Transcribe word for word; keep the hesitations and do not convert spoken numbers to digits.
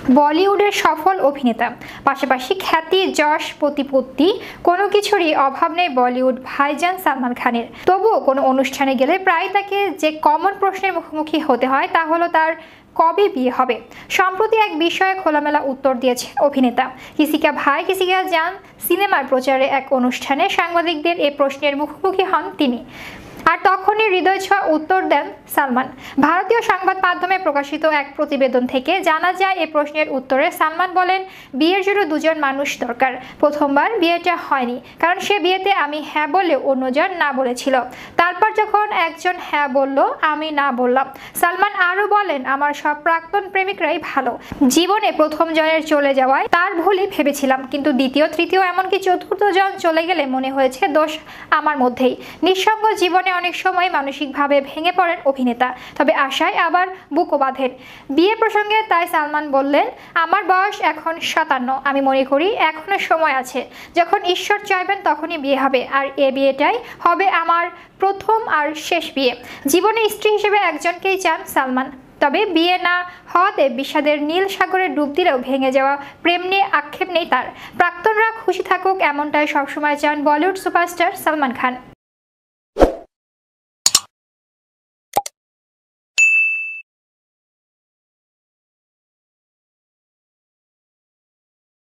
বলিউডের সফল অভিনেতা, পাশাপাশি খ্যাতি, যশ, প্রতিপত্তি কোনো কিছুরই অভাব নেই বলিউড ভাইজান সালমান খানের। তবুও কোনো অনুষ্ঠানে গেলে প্রায় তাকে যে কমন প্রশ্নের মুখোমুখি হতে হয় তা হলো তার কবে বিয়ে হবে। সম্প্রতি এক বিষয়ে খোলামেলা উত্তর দিয়েছে অভিনেতা। কিসিকা ভাই কিসিকা জান সিনেমার প্রচারে এক অনুষ্ঠানে সাংবাদিকদের এই প্রশ্নের মুখোমুখি হন তিনি। আর তখনই হৃদয় ছোঁয়া উত্তর দেন সালমান। ভারতীয় সংবাদ মাধ্যমে প্রকাশিত এক প্রতিবেদন থেকে জানা যায়, এ প্রশ্নের উত্তরে সালমান বলেন, বিয়ের জন্য দুজন মানুষ দরকার। প্রথমবার বিয়েটা হয়নি, কারণ সে বিয়েতে আমি হ্যাঁ বললে অন্যজন না বলেছিল। তারপর যখন একজন হ্যাঁ বলল, আমি না বললাম। সালমান আরও বলেন, আমার সব প্রাক্তন প্রেমিকরাই ভালো। জীবনে প্রথম জনের চলে যাওয়ায় তার ভুলই ভেবেছিলাম, কিন্তু দ্বিতীয়, তৃতীয়, এমনকি চতুর্থ জন চলে গেলে মনে হয়েছে দোষ আমার মধ্যেই। নিঃসঙ্গ জীবনে অনেক সময় মানসিকভাবে ভেঙে পড়েন অভিনেতা, তবে আশায় আবার বুকও বাঁধেন। বিয়ে প্রসঙ্গে তাই সালমান বললেন, আমার বয়স এখন সাতান্ন। আমি মনে করি এখনো সময় আছে। যখন ঈশ্বর চাইবেন তখনই বিয়ে হবে, আর এ বিয়েটাই হবে আমার প্রথম আর শেষ বিয়ে। জীবনে স্ত্রী হিসেবে একজনকেই চান সালমান। তবে বিয়ে না হওয়াতে বিষাদের নীল সাগরে ডুব দিলেও ভেঙে যাওয়া প্রেম নিয়ে আক্ষেপ নেই তার। প্রাক্তনরা খুশি থাকুক, এমনটাই সবসময় চান বলিউড সুপারস্টার সালমান খান।